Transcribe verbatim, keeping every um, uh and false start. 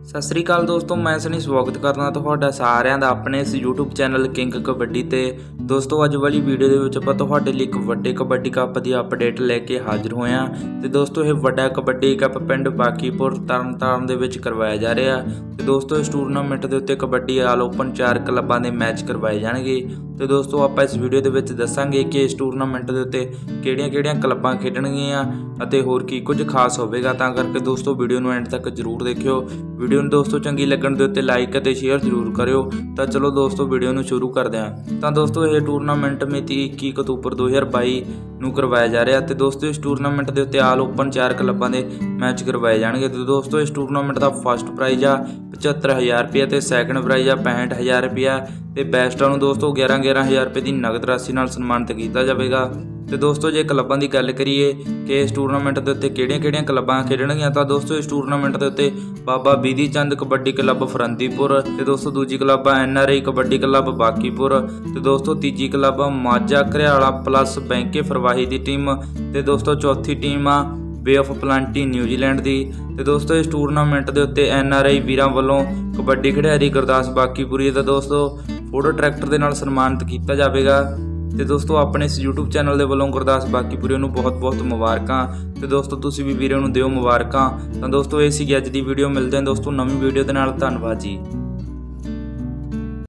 सत श्री अकाल दोस्तों, मैं सनी स्वागत करदा तुहाडा सारिਆਂ ਦਾ ਆਪਣੇ इस यूट्यूब चैनल किंग कबड्डी ते। दोस्तों अज वाली वीडियो दे विच आपां तुहाडे लई एक वड्डे कबड्डी कप दी अपडेट लैके हाजिर होए हां। ते दोस्तों ये वड्डा कबड्डी कप पिंड बाकीपुर तरन तारण दे विच करवाया जा रहा है। ते दोस्तों इस टूरनामेंट दे उत्ते कबड्डी आल ओपन चार क्लबां दे मैच करवाए जाणगे। तो दोस्तों आपां इस वीडियो दे विच दस्सांगे कि इस टूरनामेंट दे उत्ते किहड़ियां-किहड़ियां क्लबां खेडणगीਆਂ ਅਤੇ होर की कुछ खास होवेगा। तां करके दोस्तों वीडियो नूं एंड तक जरूर देखियो। वीडियो नूं दोस्तों चंगी लगण दे उत्ते लाइक ਅਤੇ शेयर जरूर करियो। तो चलो दोस्तों वीडियो नूं शुरू करदे हां। तां दोस्तों ये टूरनामेंट मिति इक्की अक्तूबर दो हज़ार बाई नूं करवाया जा रहा है। तो दोस्तों इस टूरनामेंट के उत्ते आल ओपन चार क्लबां दे मैच करवाए जाणगे। तो दोस्तों इस टूरनामेंट का फस्ट प्राइज़ आ पचहत्तर हज़ार रुपया तो सैकेंड प्राइज़ आ पैंठ हज़ार रुपया तो बैस्टां नूं दोस्तों ग्यारह ग्यारह हज़ार रुपये की नगद राशि नाल सन्मानित किया जाएगा। तो दोस्तों जे क्लबां की गल करिए कि इस टूरनामेंट के उत्ते किहड़ियां-किहड़ियां क्लबां खेडणगीਆਂ तो दोस्तों इस टूरनामेंट के उत्ते बाबा बिधी चंद कबड्डी क्लब फरंदीपुर तो दोस्तों दूजी club N R I kabaddi club Bakipur तो दोस्तों तीजी क्लब माझा घरियाला प्लस बैंके फरवाही की टीम तो दोस्तों चौथी टीम आ बे ऑफ प्लांटी न्यूजीलैंड की। तो दोस्तों इस टूरनामेंट के उत्ते एन आर आई वीरां वालों कबड्डी खिडारी गुरदास बाकीपुरी का दोस्तों फोटो ट्रैक्टर के नाल सन्मानित किया जाएगा। तो दोस्तों अपने इस यूट्यूब चैनल के वालों गुरदास बाकीपुरी नूं बहुत बहुत मुबारकां। तो दोस्तों तुसीं भी वीरे नूं दिओ मुबारकां। तो दोस्तों ये सी अज दी वीडियो, मिलते हैं दोस्तों नवीं वीडियो के नाल। धन्नवाद जी।